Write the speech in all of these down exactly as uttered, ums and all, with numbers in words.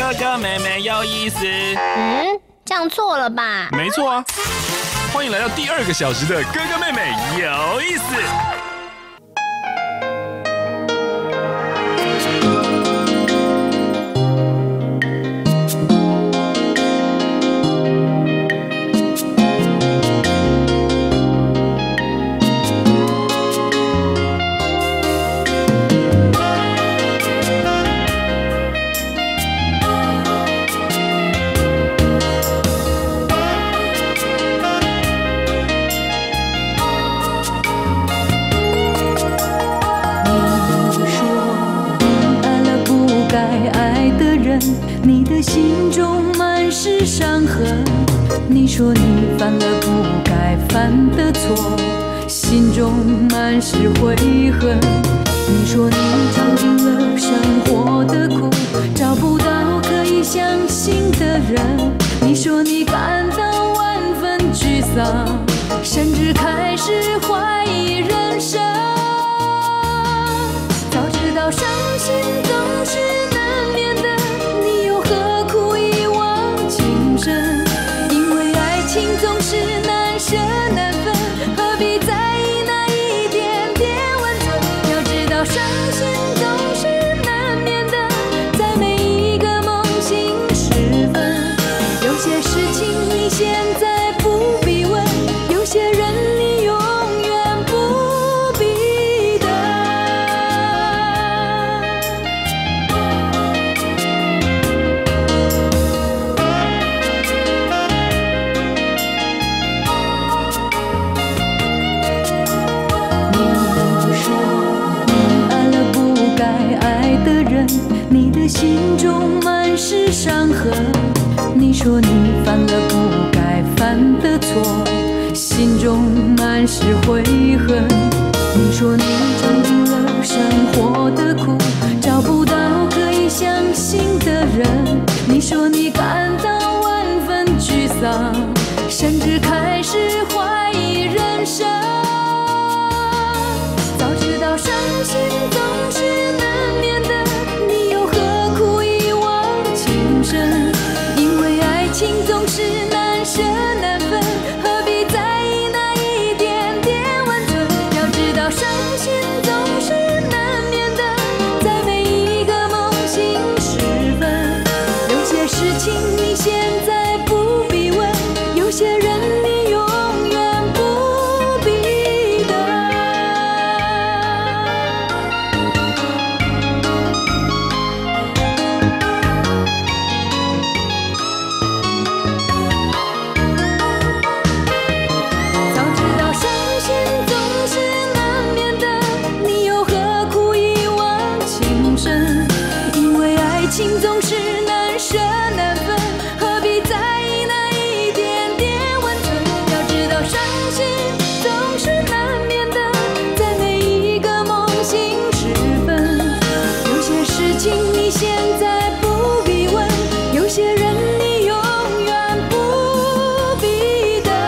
哥哥妹妹有意思。 嗯，这样错了吧？ 没错啊，欢迎来到第二个小时的哥哥妹妹有意思。 你的心中满是伤痕，你说你犯了不该犯的错，心中满是悔恨。你说你尝尽了生活的苦，找不到可以相信的人。你说你感到万分沮丧，甚至开始怀疑人生。早知道伤心总是难免的，因为爱情总是难舍难分，何必在意那一点点温存？要知道伤心总是难免的，在每一个梦醒时分。有些事情你现在不必问，有些人你永远不必等。你的心中满是伤痕，你说你犯了不该犯的错，心中满是悔恨。你说你尝尽了生活的苦，找不到可以相信的人。你说你感到万分沮丧，甚至开始怀疑人生。早知道伤心总是难免的，因为爱情总是难舍难分，何必在意那一点点温存？要知道伤心总是难免的，在每一个梦醒时分。有些事情你现在不必问，有些人你永远不必等。情总是难舍难分，何必在意那一点点温存？要知道伤心总是难免的，在每一个梦醒时分。有些事情你现在不必问，有些人你永远不必等。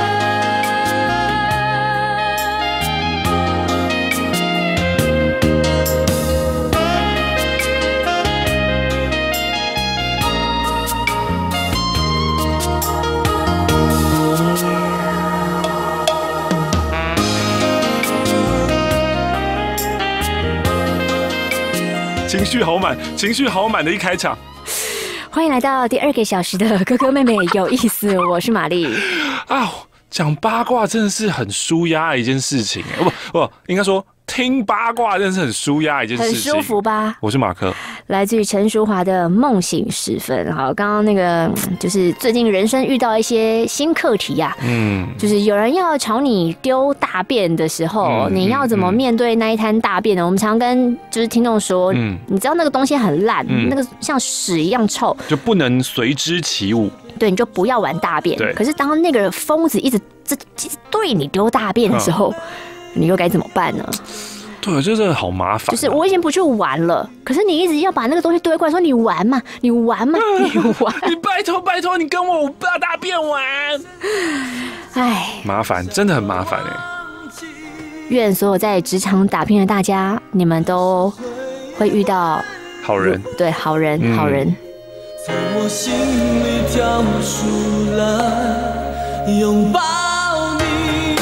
情绪好满，情绪好满的一开场。 欢迎来到第二个小时的哥哥妹妹有意思，我是玛丽。 啊，讲八卦真的是很舒压的一件事情，不不，应该说听八卦真的是很舒压的一件事情， 很舒服吧？ 我是马克， 来自于陈淑华的《梦醒时分》。好，刚刚那个就是最近人生遇到一些新课题呀、啊，嗯，就是有人要朝你丢大便的时候，嗯、你要怎么面对那一滩大便呢？嗯、我们常跟就是听众说，嗯，你知道那个东西很烂，嗯、那个像屎一样臭， 就不能随之起舞。 对，你就不要玩大便。 对， 可是当那个疯子一直这一直对你丢大便的时候，嗯、你又该怎么办呢？ 对，这真的好麻烦、啊。 就是我已经不去玩了，可是你一直要把那个东西堆过来，说你玩嘛，你玩嘛，你玩。 你拜托拜托，你跟我大大便玩。哎，麻烦，真的很麻烦哎。 愿所有在职场打拼的大家，你们都会遇到好人， 对，好人，嗯、好人。 从我心里跳出来拥抱你。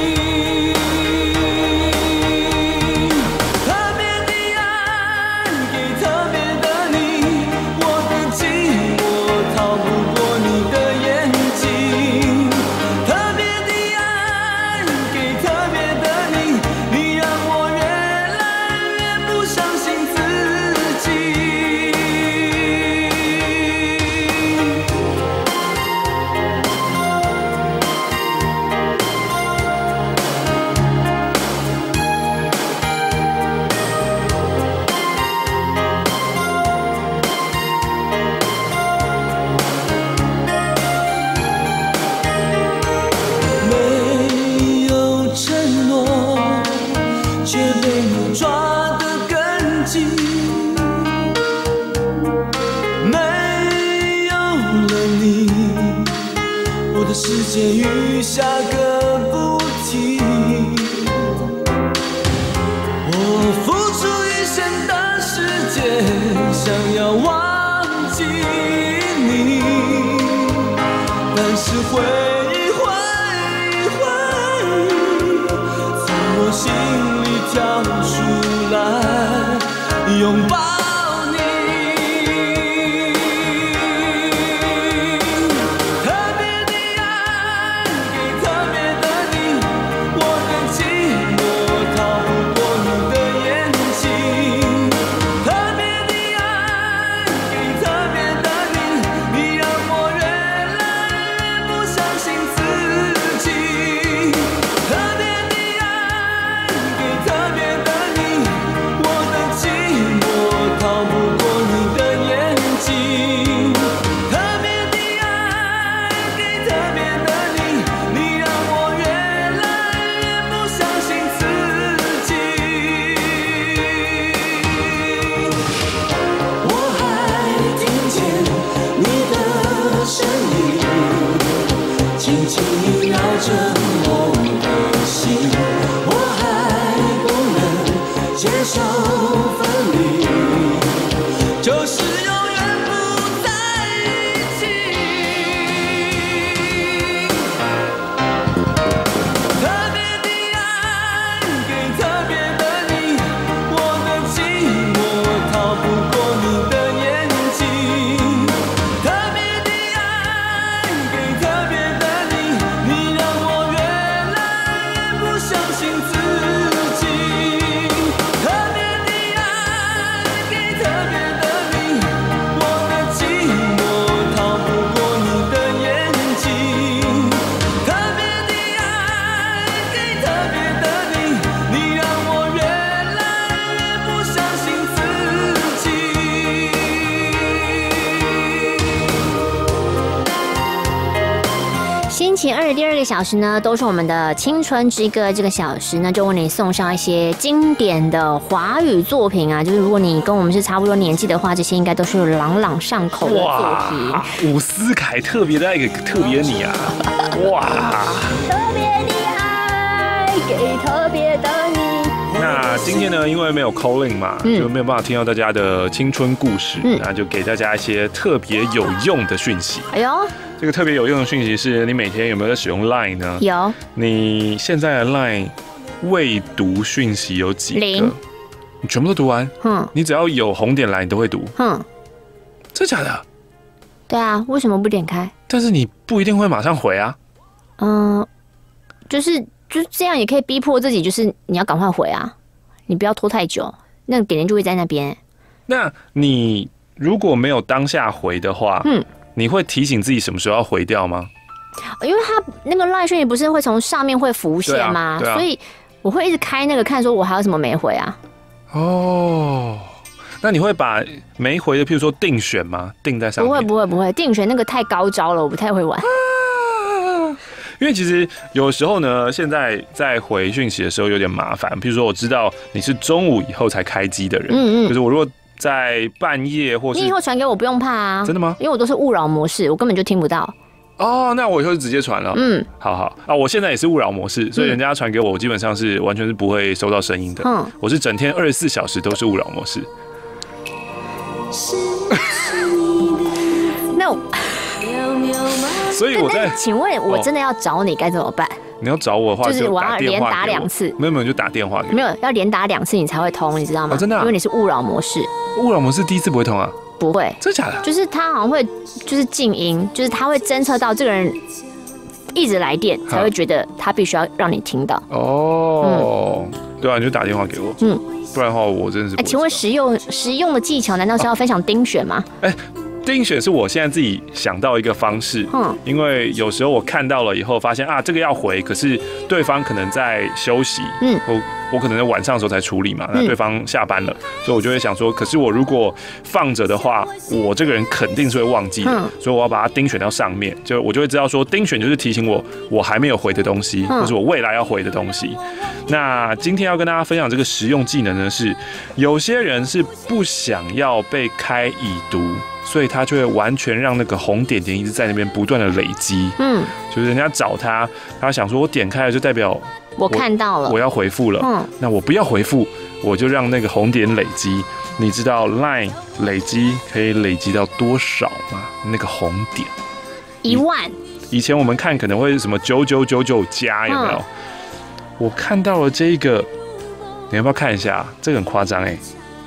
特别的爱给特别的你，我的寂寞逃不过你的眼睛。特别的爱给特别的你，你让我越来越不相信自己。没有承诺，却被你抓得更紧。没有了你，我的世界雨下个不停。我付出一生的时间，想要忘记你，但是回忆回忆回忆从我心里跳出来拥抱你。特别的爱给特别的你，我的寂寞逃不过你的眼睛。特别的爱给特别的你，你让我越来越不相信自己。特别的爱给特别的你，我的寂寞逃不过你的眼睛。特别的爱给特别的你，你让我越来越不相信自己。我还听见你的声音，轻轻萦绕着我的心。我还不能接受分离，就是永远不在一起。特别的爱给特别的你，我的寂寞逃不过你的眼睛。特别的爱给特别的你，你让我越来越不相信自己。特别的爱给特别的你，我的寂寞逃不过你的眼睛。特别的爱给特别的你，你让我越来越不相信自己。 星期二第二个小时呢，都是我们的青春之歌。这个小时呢，就为你送上一些经典的华语作品啊，就是如果你跟我们是差不多年纪的话，这些应该都是朗朗上口的作品。 哇，伍思凯特别的爱给特别你啊！哇， 特别的爱给特别的你。 那今天呢，因为没有 calling 嘛， 嗯就没有办法听到大家的青春故事， 嗯那就给大家一些特别有用的讯息。 哎呦， 这个特别有用的讯息是你每天有没有在使用 Line 呢？ 有你现在的 Line 未读讯息有几个？ 零。 你全部都读完？ 哼你只要有红点来，你都会读？ 哼， 真假的？ 对啊，为什么不点开？ 但是你不一定会马上回啊。 嗯，就是就是这样，也可以逼迫自己，就是你要赶快回啊，你不要拖太久，那个点点就会在那边。 那你如果没有当下回的话， 嗯， 你会提醒自己什么时候要回掉吗？ 因为它那个赖讯息不是会从上面会浮现吗？ 对啊对啊所以我会一直开那个看，说我还有什么没回啊。 哦，那你会把没回的，譬如说定选吗？定在上面？ 不会不会不会，定选那个太高招了，我不太会玩。 因为其实有时候呢，现在在回讯息的时候有点麻烦。譬如说，我知道你是中午以后才开机的人，嗯嗯，就是我如果在半夜或是你以后传给我不用怕啊， 真的吗？ 因为我都是勿扰模式，我根本就听不到。 哦，那我以后就直接传了。嗯，好好啊，我现在也是勿扰模式，所以人家传给我，我基本上是完全是不会收到声音的。嗯，我是整天二十四小时都是勿扰模式。失去你的 No。 所以我在， 请问我真的要找你该怎么办？ 你要找我的话， 就是我要连打两次， 没有没有就打电话给我， 没有要连打两次你才会通，你知道吗？ 哦、真的、啊， 因为你是勿扰模式。 勿扰模式第一次不会通啊？ 不会， 真的假的？ 就是他好像会，就是静音，就是他会侦测到这个人一直来电，才会觉得他必须要让你听到。 哦，嗯、对啊，你就打电话给我，嗯，不然的话我真的是。哎， 请问实用实用的技巧难道是要分享丁选吗？ 哎、哦。丁选是我现在自己想到一个方式，嗯，因为有时候我看到了以后，发现啊这个要回，可是对方可能在休息，嗯，我我可能在晚上的时候才处理嘛，那对方下班了，所以我就会想说，可是我如果放着的话，我这个人肯定是会忘记的，嗯、所以我要把它丁选到上面，就我就会知道说，丁选就是提醒我我还没有回的东西，嗯、或是我未来要回的东西。那今天要跟大家分享这个实用技能呢，是有些人是不想要被开已读。所以他就会完全让那个红点点一直在那边不断的累积，嗯，就是人家找他，他想说我点开了就代表我, 我看到了， 我要回复了，嗯，那我不要回复，我就让那个红点累积。你知道 Line 累积可以累积到多少吗？那个红点一万。 以前我们看可能会什么九九九九加有没有？嗯、我看到了这一个，你要不要看一下？这个很夸张哎。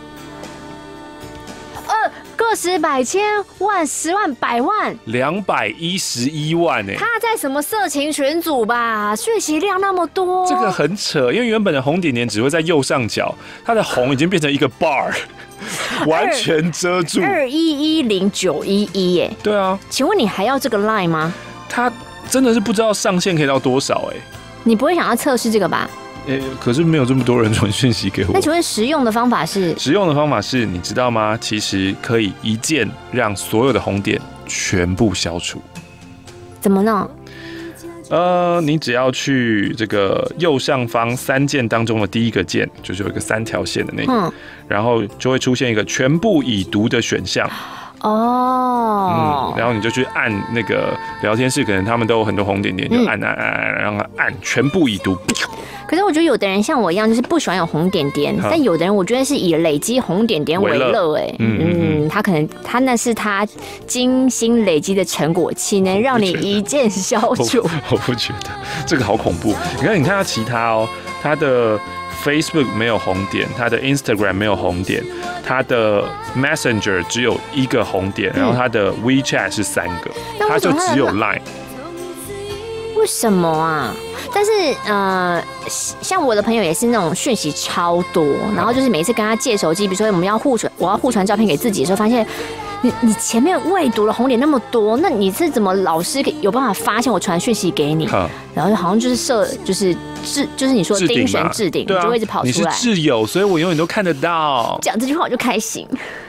个十百千万十万百万两百一十一万哎、欸！ 他在什么色情群组吧？讯息量那么多， 这个很扯，因为原本的红点点只会在右上角，它的红已经变成一个 bar， 完全遮住二一一零九一一耶。 对啊， 请问你还要这个 line 吗？ 他真的是不知道上限可以到多少哎、欸！ 你不会想要测试这个吧？ 欸、可是没有这么多人传讯息给我。 那请问实用的方法是？ 实用的方法是，你知道吗？其实可以一键让所有的红点全部消除。 怎么弄？ 呃，你只要去这个右上方三键当中的第一个键，就是有一个三条线的那个，嗯、然后就会出现一个全部已读的选项。哦，嗯，然后你就去按那个聊天室，可能他们都有很多红点点，就按按按按，然后按全部已读。 可是我觉得有的人像我一样，就是不喜欢有红点点，但有的人我觉得是以累积红点点为乐，哎，嗯嗯，他可能他那是他精心累积的成果期，能让你一键消除。 我, 我不觉得这个好恐怖。你看，你看他其他哦，他的 Facebook 没有红点，他的 Instagram 没有红点，他的 Messenger 只有一个红点，然后他的 WeChat 是三个，他就只有 Line。 为什么啊？但是呃，像我的朋友也是那种讯息超多，然后就是每次跟他借手机，比如说我们要互传，我要互传照片给自己的时候，发现你你前面未读的红点那么多，那你是怎么老师有办法发现我传讯息给你？然后好像就是设就是制就是你说丁选置顶， 对啊， 就会一直跑出来。 你是挚友，所以我永远都看得到。 讲这句话我就开心。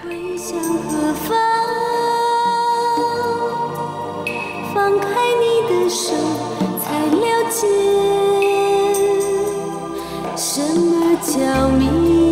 放开你的手，才了解什么叫迷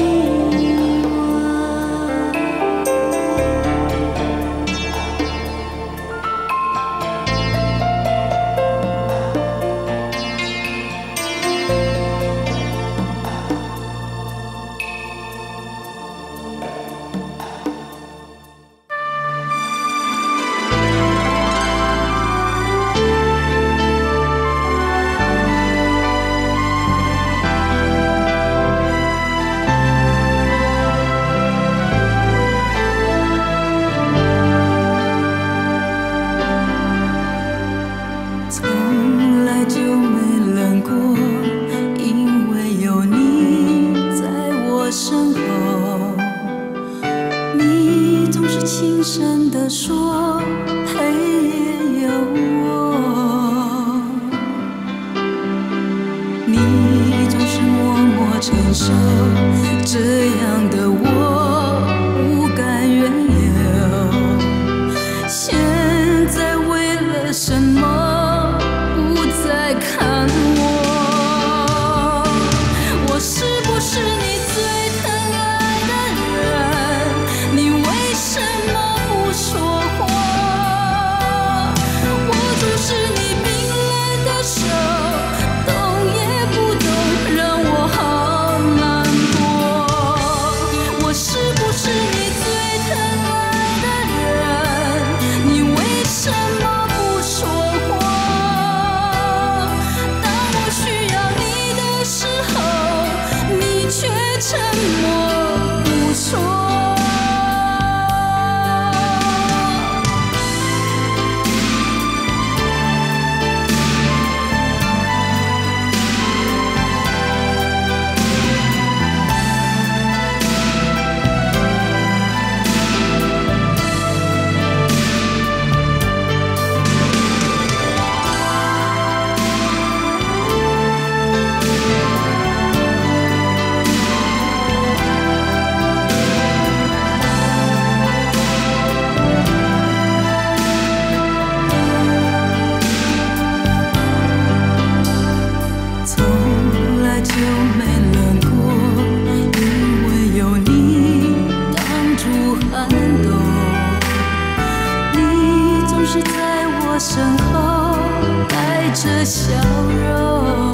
身后带着笑容，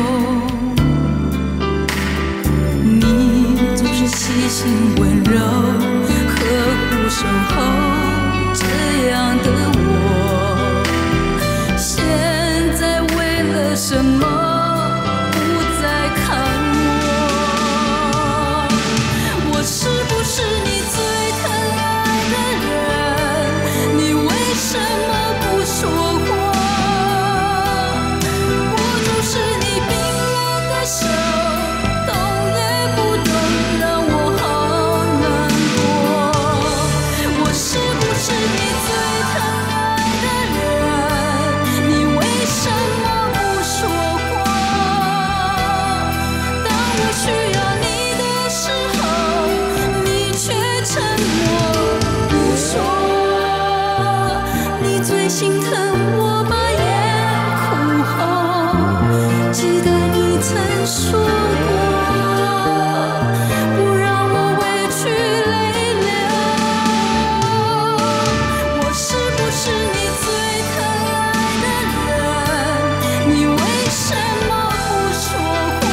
你总是细心温柔，呵护守候，这样的我，现在为了什么不再看我？我是不是你最疼爱的人？你为什么不说话？我就是你冰冷的手，动也不动，让我好难过。我是不是你最疼爱的人？你为什么不说话？当我需要你的时候，你却沉默不说。你最心疼我把眼哭红，记得你曾说过，不让我委屈泪流。我是不是你最疼爱的人？你为什么不说话？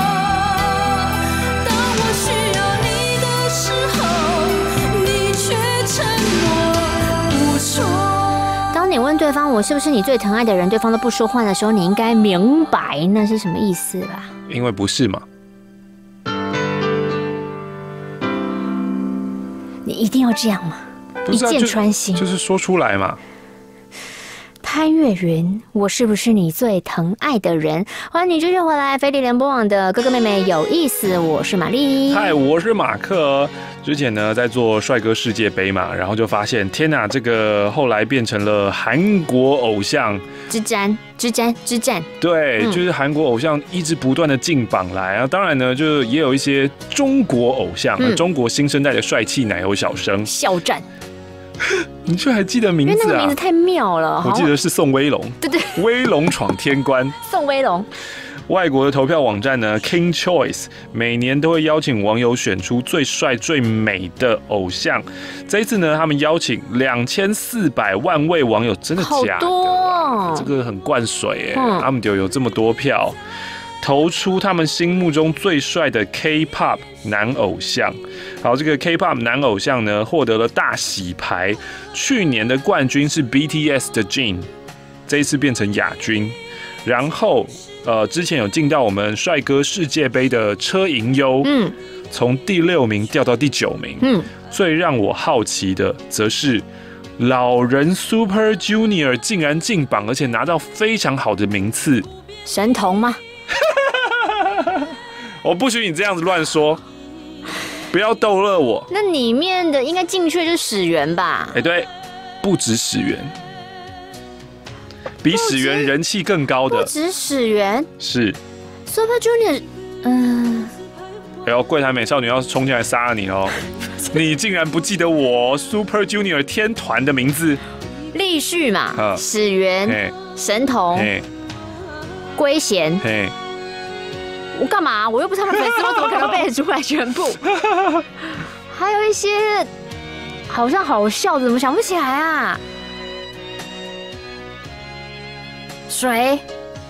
当我需要你的时候，你却沉默不说。 当你问对方我是不是你最疼爱的人，对方都不说话的时候，你应该明白那是什么意思吧？ 因为不是嘛。 你一定要这样吗？一不是啊箭穿心。 就就是说出来嘛。 潘越云，我是不是你最疼爱的人？欢迎你继续回来，飞碟联播网的哥哥妹妹有意思，我是玛丽。 嗨，我是马克。之前呢，在做帅哥世界杯嘛，然后就发现，天哪，这个后来变成了韩国偶像之战，之战，之战。 对， 嗯就是韩国偶像一直不断的进榜来啊。当然呢，就也有一些中国偶像， 嗯中国新生代的帅气奶油小生。 肖战， 你居然还记得名因为那字啊？ 个名字太妙了。 我记得是宋威龙。 对对， 威龙闯天关。 宋威龙。 外国的投票网站呢 ，King Choice 每年都会邀请网友选出最帅最美的偶像。这一次呢，他们邀请两千四百万位网友，真的假的？ 好多哦这个很灌水哎、 嗯他们就有这么多票，投出他们心目中最帅的 K-pop 男偶像。好，这个 K-pop 男偶像呢，获得了大洗牌。去年的冠军是 B T S 的 Jin， 这一次变成亚军。然后，呃，之前有进到我们帅哥世界杯的车银优， 嗯从第六名掉到第九名。 嗯， 最让我好奇的，则是老人 Super Junior 竟然进榜，而且拿到非常好的名次。 神童吗？ 我不许你这样子乱说，不要逗乐我。 那里面的应该进去的就是始源吧？ 哎、欸，对，不止始源，比始源人气更高的不止始源是 ，Super Junior， 嗯、 哎呦，柜台美少女要冲进来杀了你哦！你竟然不记得我 Super Junior 天团的名字？ 立旭嘛， 啊始源、 嘿， 神童、 嘿， 龟贤， 嘿， 我干嘛？我又不是他们粉丝，我怎么可能背得出来全部？还有一些好像好笑的，怎么想不起来啊？谁？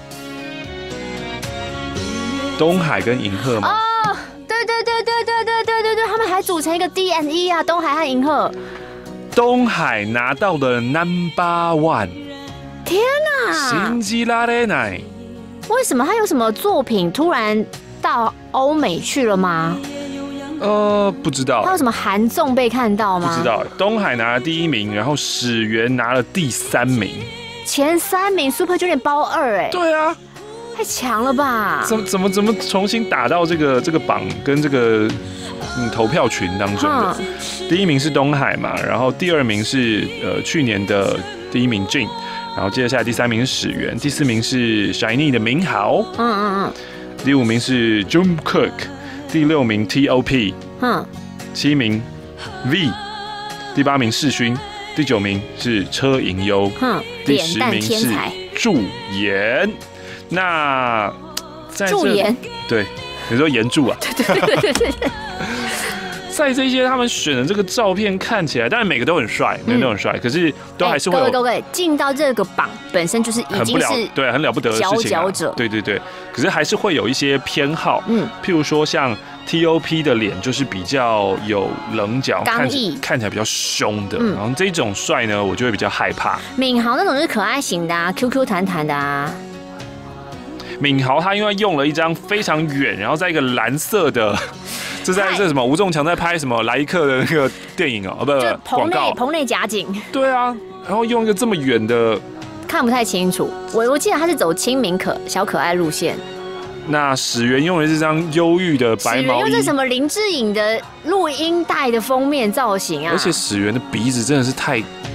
东海跟银赫吗？ 哦，对对对对对对对对对，他们还组成一个 D N E 啊，东海和银赫。 东海拿到了 Number One， 天哪！ 信じられない。 为什么他有什么作品突然到欧美去了吗？ 呃，不知道他，有什么韩综被看到吗？ 不知。道。东海拿了第一名，然后始源拿了第三名。 前三名 Super Junior 包二，哎， 对啊， 太强了吧？ 怎么怎么怎么重新打到这个这个榜跟这个嗯投票群当中的？第一名是东海嘛，然后第二名是呃去年的第一名 Jin， 然后接着下来第三名是始源，第四名是 Shiny 的明豪， 嗯嗯第五名是 Jungkook， 第六名 T O P， 嗯七名 V， 第八名世勋，第九名是车银优， 哼， 第脸蛋十名是天才， 驻颜。那在这驻颜， 对，你说岩柱啊？ 对对对对对， 在这些他们选的这个照片看起来，当然每个都很帅，每个都很帅，可是都还是会有。 各位各位，进到这个榜本身就是已经是对很了不得的事情、啊， 佼佼者。 对对对，可是还是会有一些偏好，嗯，譬如说像 T O P 的脸就是比较有棱角， 刚毅， 看起来比较凶的，嗯、然后这种帅呢，我就会比较害怕。 敏豪那种是可爱型的啊 ，Q Q 弹弹的啊。 敏豪他因为用了一张非常远，然后在一个蓝色的，这在这什么吴仲强在拍什么莱克的那个电影哦，不不广告棚内假景。 对啊，然后用一个这么远的， 看不太清楚。我我记得他是走亲民可小可爱路线。 那史源用的是这张忧郁的白毛衣，史源用这什么林志颖的录音带的封面造型啊！ 而且史源的鼻子真的是太……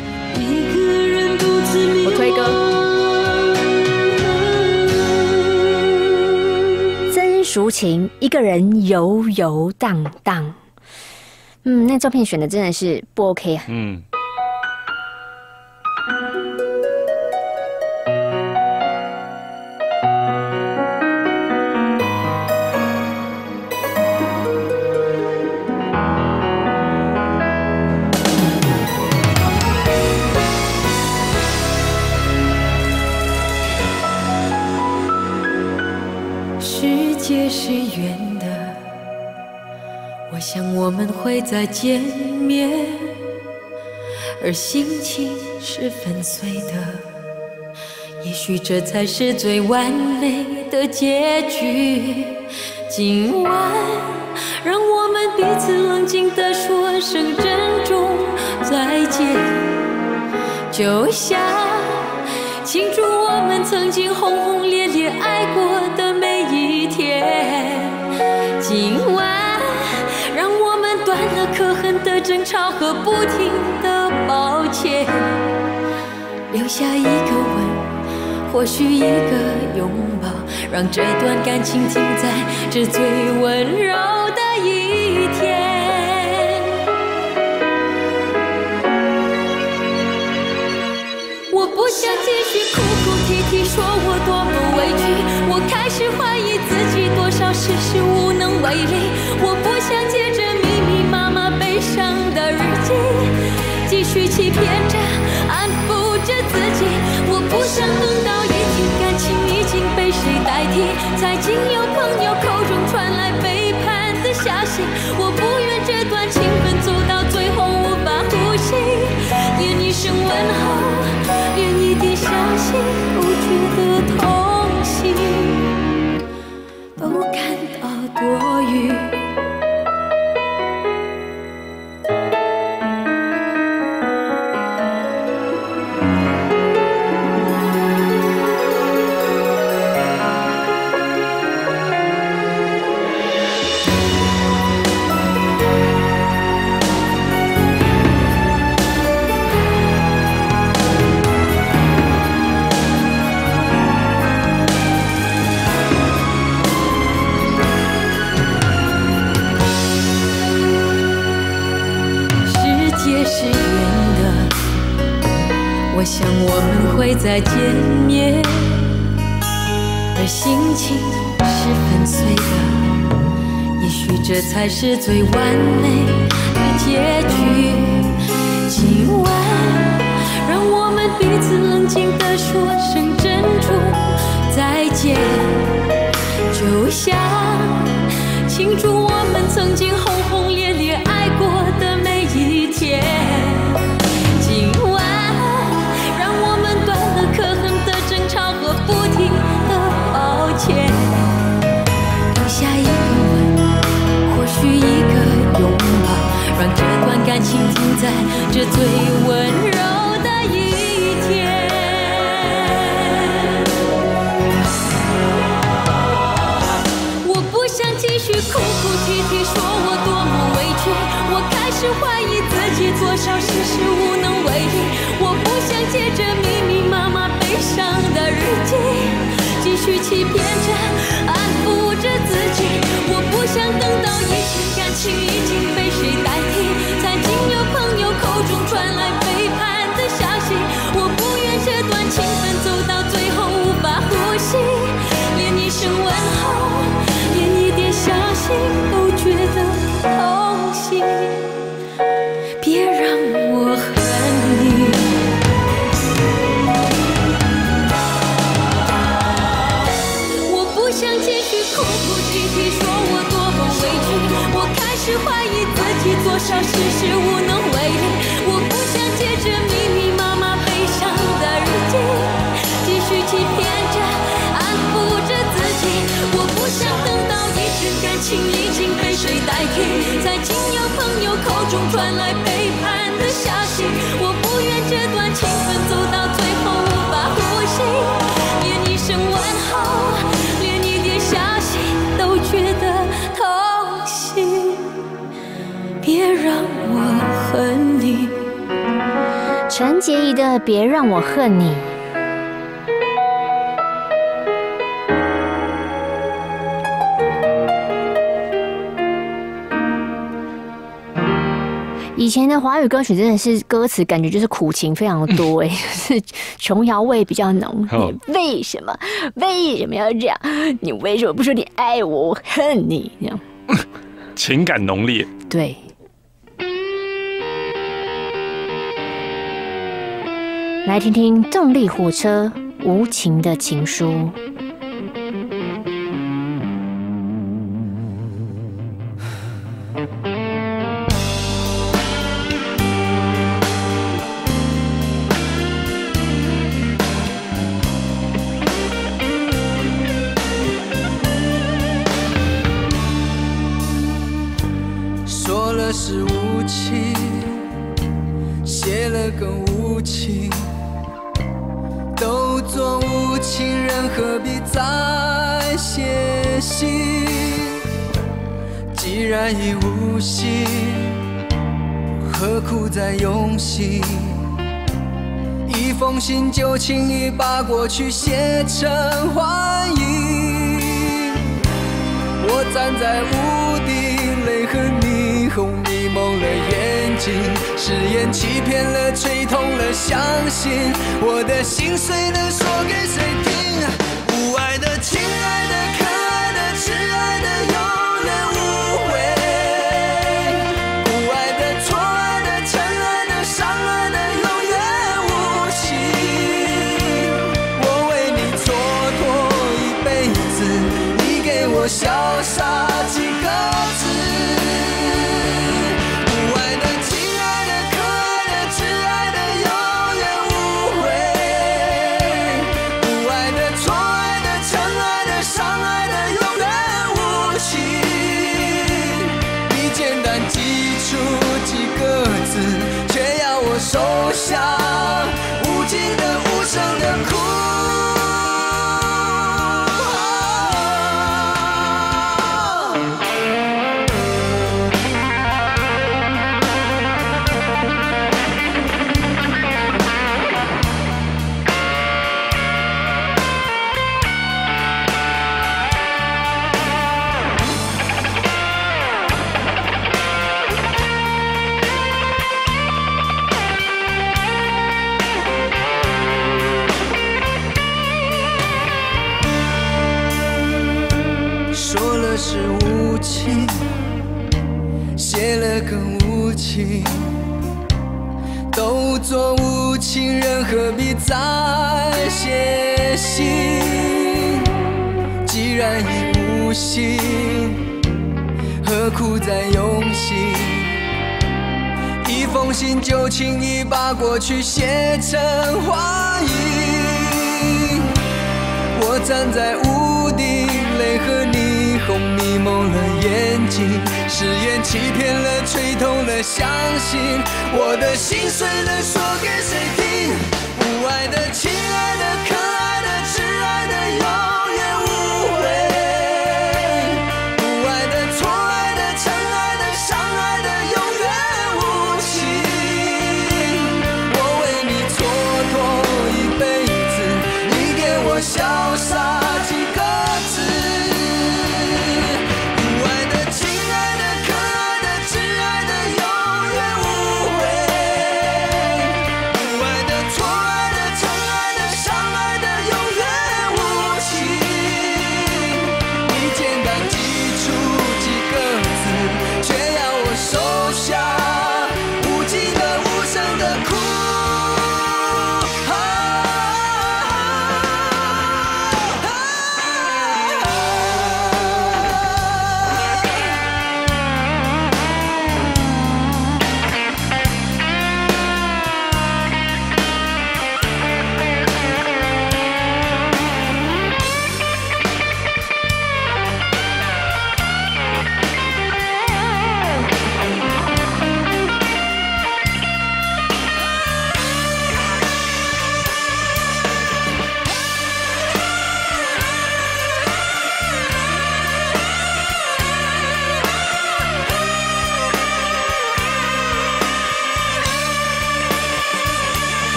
我推歌。曾淑琴一个人游游荡荡，嗯，那照片选的真的是不 OK 啊。嗯。 世界是圆的，我想我们会再见面，而心情是粉碎的，也许这才是最完美的结局。今晚让我们彼此冷静地说声珍重再见，就像庆祝我们曾经轰轰烈烈爱过的每一天。今晚让我们断了可恨的争吵和不停的抱歉，留下一个吻，或许一个拥抱，让这段感情停在这最温柔的一天。我不想继续哭哭啼啼说我多么委屈，我开始怀疑自己多少事事无能为力。我不想借着密密麻麻悲伤的日记继续欺骗着安抚着自己。我不想等到一天感情已经被谁代替，才经由朋友口中传来背叛的消息。我不愿这段情分走到最后无法呼吸，连一声问候，连一点消息都觉得痛心，都感到多余。我想我们会再见面，而心情是粉碎的，也许这才是最完美的结局。今晚让我们彼此冷静地说声珍重再见，就像庆祝我们曾经轰轰烈烈爱过的每一天。今晚可恨的争吵和不停的抱歉，留下一个吻，或许一个拥抱，让这段感情停在这最温柔的一天。我不想继续哭哭啼啼说我多么委屈，我开始怀疑自己多少事事无能为力。我不想借着密密麻麻悲伤的日记继续欺骗着安抚着自己。我不想等到一天感情已经被谁代替，才经由朋友口中传来背叛的消息。我不愿这段情分走到最后无法呼吸，连一声问候，连一点消息都觉得痛心， 陈洁仪的《别让我恨你》。以前的华语歌曲真的是歌词感觉就是苦情非常多哎、欸，就是琼瑶味比较浓。你为什么为什么要这样？你为什么不说你爱我，我恨你？这样情感浓烈。 对。来听听动力火车《无情的情书》。 说了是无情，写了更无情，都做无情人，何必再写信？既然已无心，何苦再用心？一封信就轻易把过去写成幻影。我站在屋顶，泪和霓虹迷蒙了眼睛，誓言欺骗了，吹痛了，相信我的心碎能说给谁听？无爱的、亲爱的、可爱的、挚爱的，永远无悔；不爱的、错爱的、真爱的、伤爱的，永远无情。我为你蹉跎一辈子，你给我潇洒几个字。收下无尽的无声的苦。说了是无情，写了更无情，都做无情人，何必再写信？既然已无心，何苦再用心？一封信就轻易把过去写成幻影。我站在屋顶，泪和霓虹迷蒙了眼睛，誓言欺骗了，吹痛了，相信我的心碎能说给谁听？不爱的、亲爱的、可爱的、挚爱的，永远无悔；不爱的、错爱的、真爱的、伤爱的，永远无情。我为你蹉跎一辈子，你给我潇洒几个字。伤害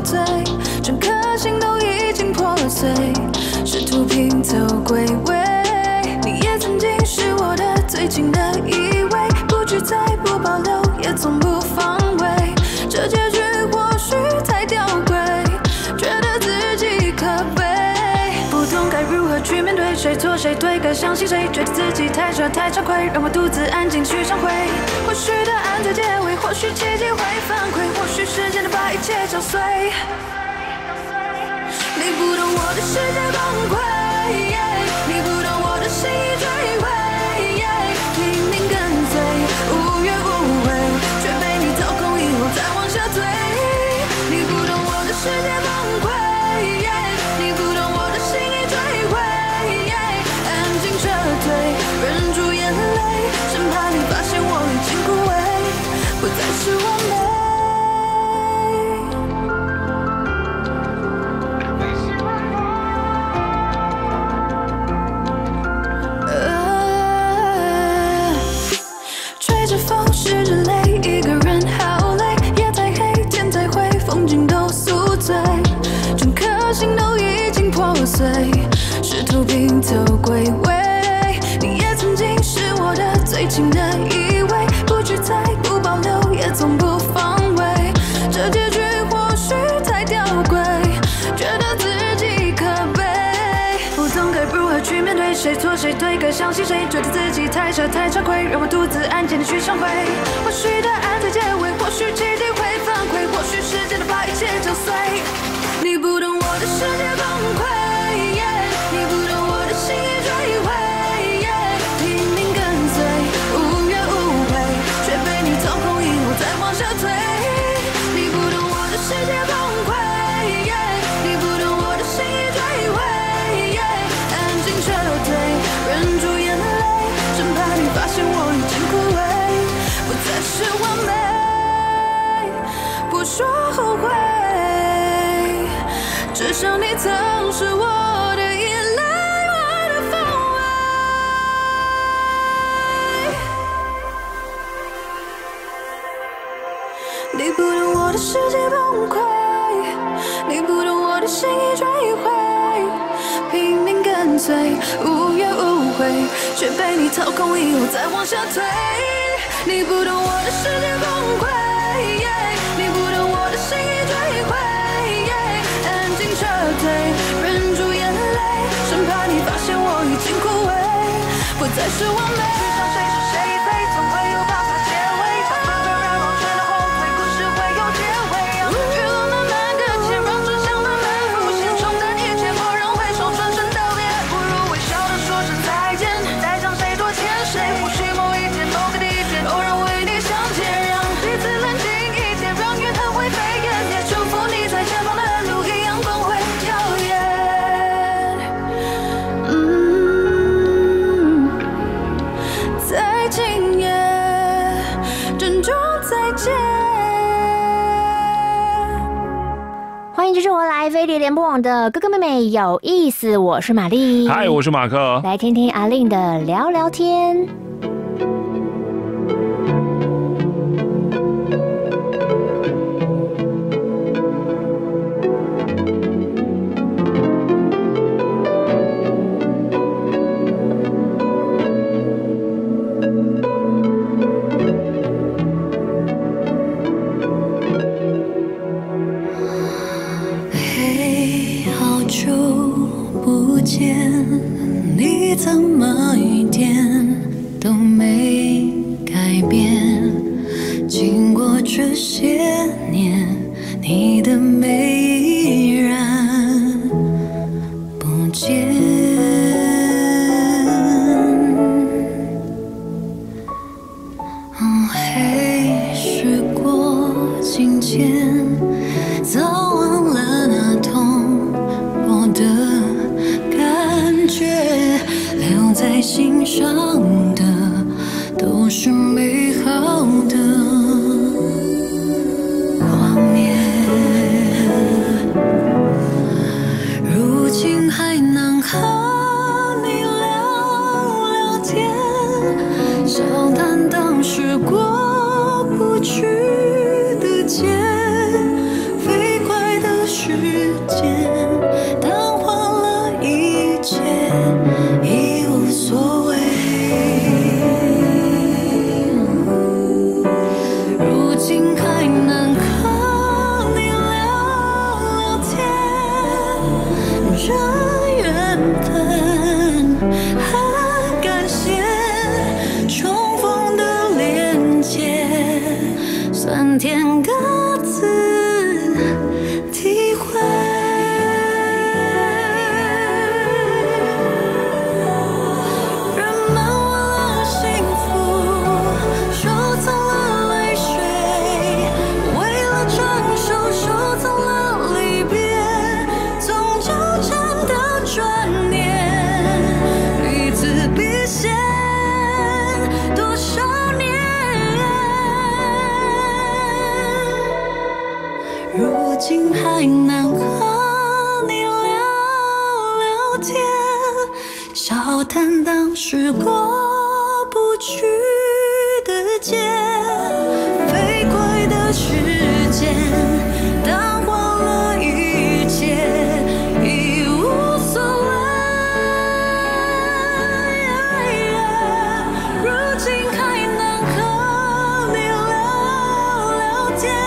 醉，整颗心都已经破碎，试图拼凑归位。你也曾经是我的最近的依偎，不惧再不保留，也从不防卫。这结局或许太吊诡，觉得自己可悲，不懂该如何去面对，谁错谁对，该相信谁，觉得自己太傻太惭愧，让我独自安静去忏悔。或许答案在结尾，或许奇迹会反馈，或许时间能把一切搅碎。你不懂我的世界崩溃，你不懂我的心已坠毁，拼命跟随，无怨无悔，却被你掏空以后再往下坠。你不懂我的世界崩溃，你不懂我的心已坠毁，安静撤退，忍住眼泪，生怕你发现我已经枯萎，不再是完美。试图拼凑归位，你也曾经是我的最近的依偎，不惧再不保留，也从不防卫。这结局或许太吊诡，觉得自己可悲，不懂该如何去面对，谁错谁对，该相信谁，觉得自己太傻太惭愧，让我独自安静地去忏悔。或许答案在结尾，或许奇迹会反馈，或许时间能把一切搅碎。你不懂我的世界崩溃，你不懂我的心已坠毁，拼命跟随，无怨无悔，却被你掏空以后再往下退。你不懂我的世界崩溃，你不懂我的心已坠毁，安静撤退，忍住眼泪，生怕你发现我已经枯萎，不再是完美，不说后悔，至少你曾是我的依赖，我的防卫。你不懂我的世界崩溃，你不懂我的心已坠毁，拼命跟随，无怨无悔，却被你掏空以后再往下退。你不懂我的世界崩溃，你不懂我的心已坠毁，撤退，忍住眼泪，生怕你发现我已经枯萎，不再是完美。世上谁是谁非，总会有到达结尾。长纷纷然后全都后退，故事会有结尾。雨落慢慢搁浅，让真相慢慢浮现，冲淡一切，蓦然回首，转身道别，不如微笑的说声再见。再讲谁多欠谁，或许某一天某个地点，偶然为你相见，让彼此冷静一点，让怨恨灰飞烟灭，祝福你在前方的路一样光辉耀眼。嗯，在今夜珍重再见。 欢迎继续回来飞碟联播网的哥哥妹妹有意思，我是玛丽， 嗨，我是马克， 来听听阿令的聊聊天。 你怎么一点都没改变？经过这些年，你的美依然不见。哦，嘿，时过境迁，早忘了那痛过的感觉，留在心上的都是美好的画面。如今还能和你聊聊天，笑谈当时过不去的劫，飞快的少年。如今还能和你聊聊天，笑谈当时过不去的劫，飞快的时间淡化了一切，已无所谓。如今还能和你聊聊天，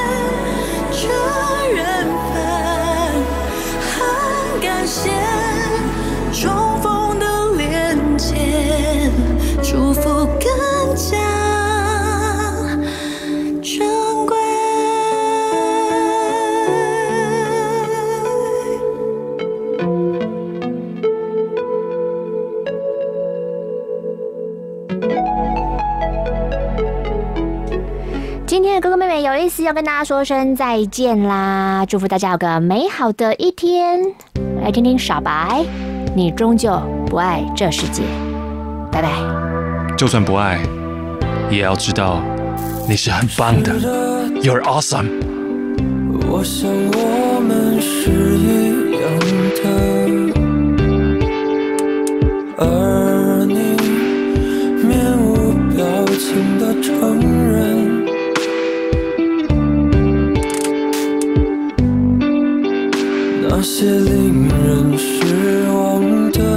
这缘分很感谢重逢的连结，祝福更加珍贵。 今天的哥哥妹妹有意思，要跟大家说声再见啦！祝福大家有个美好的一天。来听听小白，你终究不爱这世界，拜拜。 就算不爱，也要知道你是很棒的。You're awesome。 我想我们是一样的，而你面无表情的承认，那些令人失望的，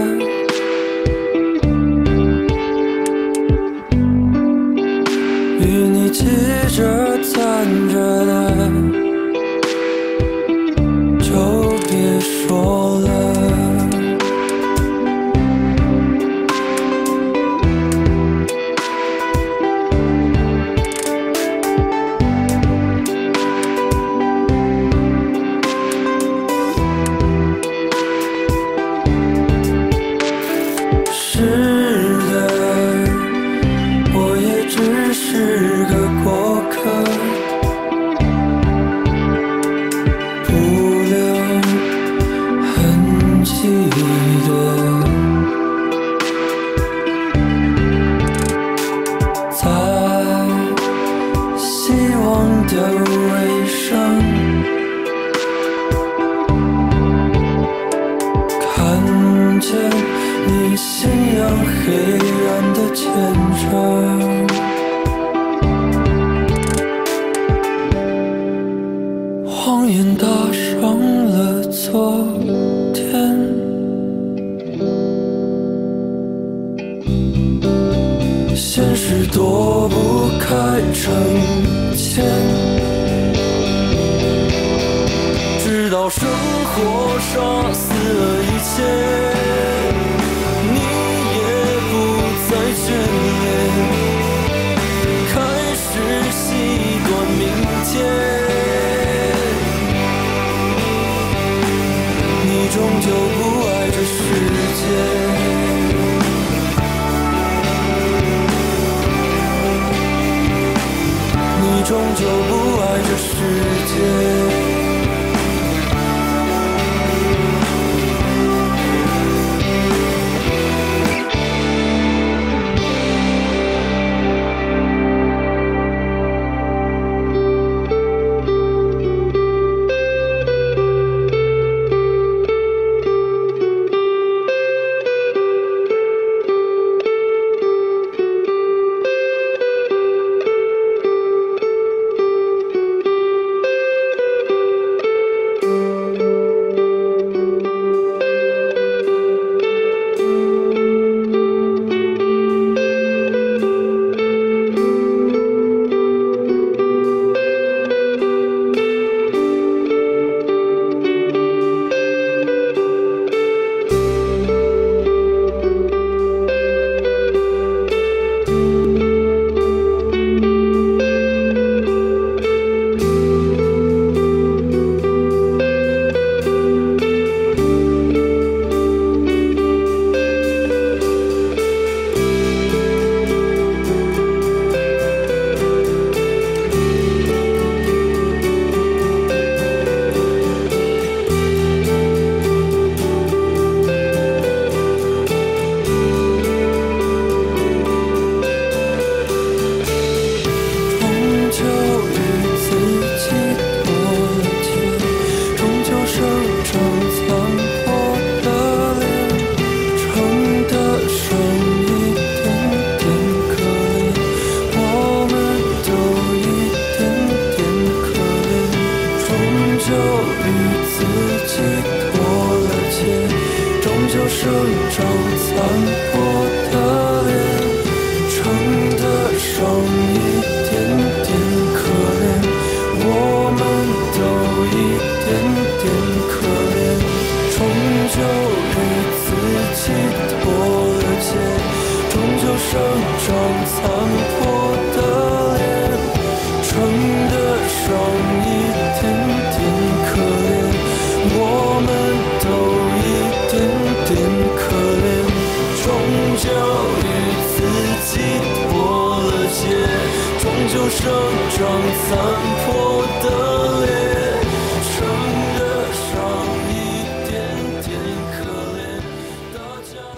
与你急着攒着的，就别说了。是的，我也只是个过客，不留痕迹的，在希望的尾声，看见你信仰黑暗的虔诚，谎言打伤了昨天，现实躲不开成见，直到生活杀死了一切。终究不爱这世界，你终究不爱这世界。 伤张残破的脸，撑得双一点点可怜，我们都一点点可怜，终究与自己脱了节，终究伤张残破